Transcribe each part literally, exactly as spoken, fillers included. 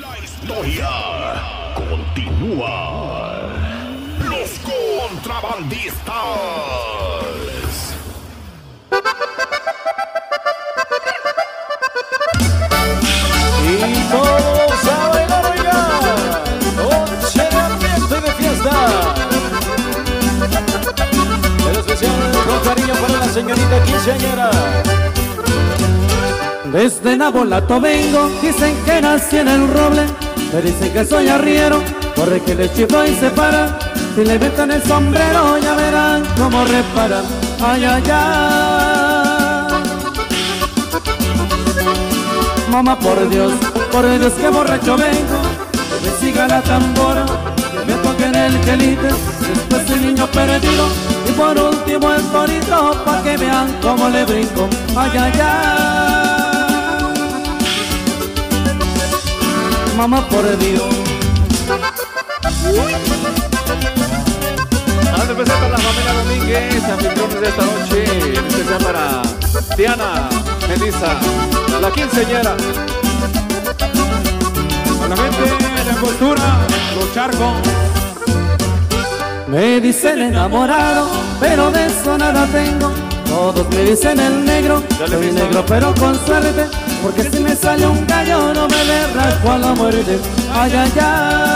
La historia continúa. Los contrabandistas. Y todos a bailar, oiga. Noche de ambiente de fiesta. El especial con cariño para la señorita quinceañera. Desde Nabolato vengo, dicen que nací en el roble. Me dicen que soy arriero, corre que le chiflo y se para. Si le metan el sombrero ya verán cómo reparan. Ay, ay, ay. Mamá, por Dios, por Dios que borracho vengo. Que me siga la tambora, que me toquen el quelite. Después el niño perdido y por último el torito, pa' que vean cómo le brinco. Ay, ay, ay. Mamá, por Dios. Antes de empezar para la familia Domínguez, anfitriones de esta noche, en especial para Diana, Melissa, la quinceañera. A la gente de Angostura, los charcos. Me dicen enamorado, pero de eso nada tengo. Todos me dicen el negro, soy negro pero con suerte. Porque si me sale un gallo no me le raspo a la muerte. Ay, ay, ay.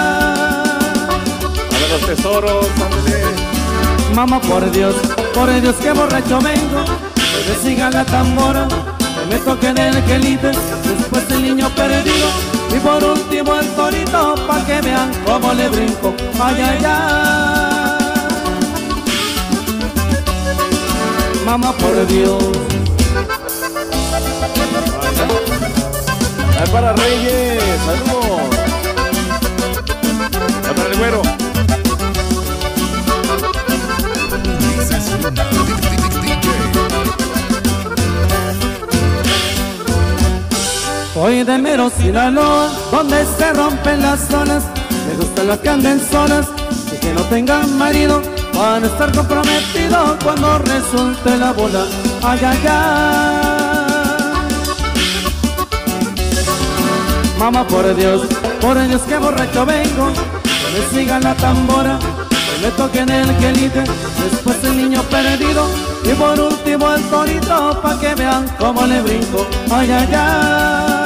A ver los tesoros, ándale. Mamá, por Dios, por Dios que borracho vengo. Que me siga la tambora, que me toquen el quelite. Después el niño perdido y por último el torito, pa' que vean cómo le brinco. Ay, ay, ay. Mamá, por Dios. Ahí para Reyes, saludos. Ahí para el güero. Soy de Mero, Sinaloa, donde se rompen las zonas. Me gustan las que anden solas y que no tengan marido. Van a estar comprometidos cuando resulte la bola. Ay, ay, ay. Mamá, por Dios, por Dios que borracho vengo. Que me sigan la tambora, que me toquen el quelite. Después el niño perdido y por último el torito, pa' que vean cómo le brinco. Ay, ay, ay.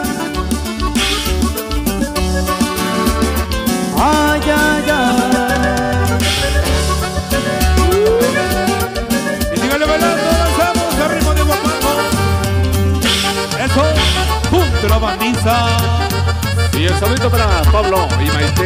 Ay, ay, ay. Y síganle bailando, lanzamos al ritmo de guapango. Eso, contrabandista. Y el saludito para Pablo y Maite.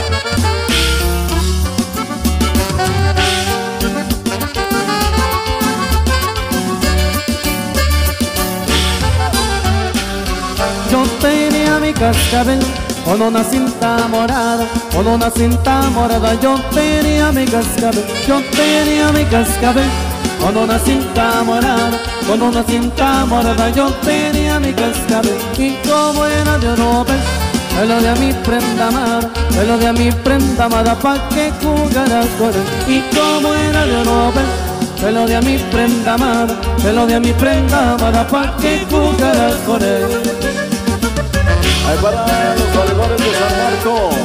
Yo tenía mi cascabel con una cinta morada, con una cinta morada. Yo tenía mi cascabel, yo tenía mi cascabel con una cinta morada, con una cinta morada. Yo tenía mi cascabel y como era de Nobel, me lo di a mi prenda amada, me lo di a mi prenda amada pa' que jugara con él. Y como era de Nobel, me lo di a mi prenda amada, me lo di a mi prenda amada pa' que jugara con él. Ahí para los valedores de San Marcos.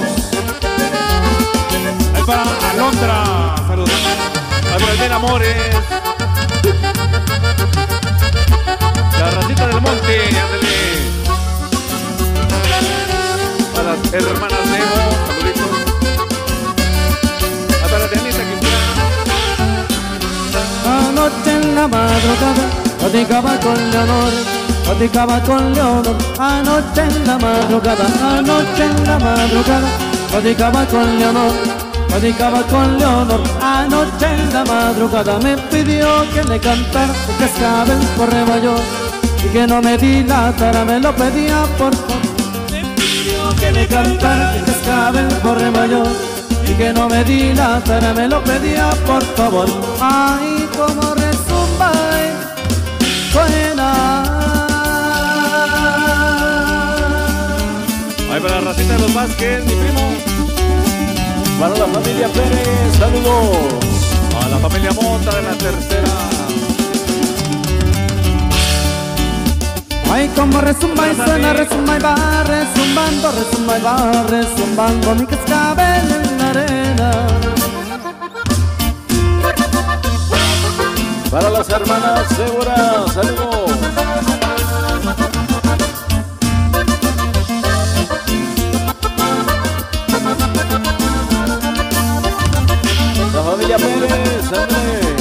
Ahí para Alondra, saludos. Ahí para el bien Amores. La ratita del monte, ándale. Para las hermanas Nemo, saluditos. Ahí para Dianita Quintana. Anoche en la madrugada platicaba con Leonor, platicaba con Leonor. Anoche en la madrugada, anoche en la madrugada platicaba con Leonor, platicaba con Leonor. Anoche en la madrugada me pidió que le cantara el cascabel por Nueva York y que no me dilatara, me lo pedía por favor. Me pidió que le cantara el cascabel por Nueva York y que no me dilatara, me lo pedía por favor. Ay, como resumba buena. Ahí para la racita de los Vázquez, mi primo. Para la familia Pérez, saludos. A la familia Mota de la tercera. Ay, como resumba y suena, resumba y va, resumbando, resumba y va, resumbando mi cascabel en la arena. Para las hermanas seguras, saludos. La familia Pérez, André.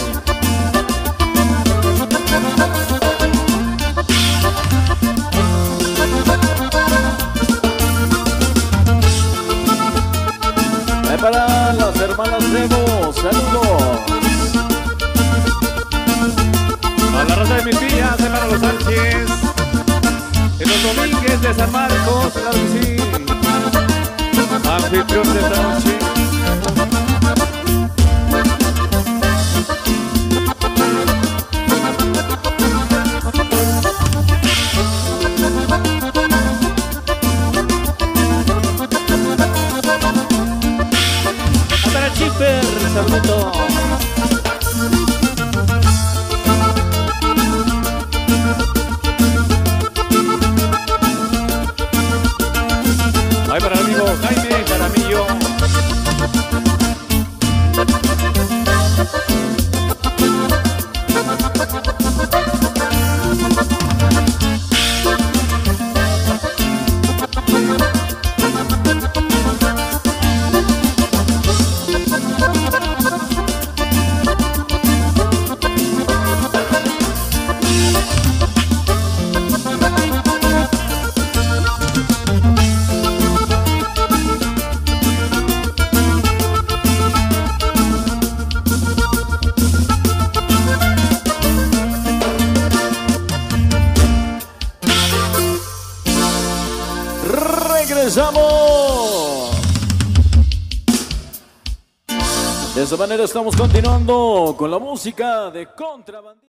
Ahí para las hermanas Rebo, saludos. A la raza de mis tías, para los Sánchez, en los Domínguez de San Marcos, claro que sí. Anfitrión de esta noche. Hasta la Chipper, saludito. Ahí para el amigo Jaime Jaramillo. Regresamos. De esa manera estamos continuando con la música de Contrabandista.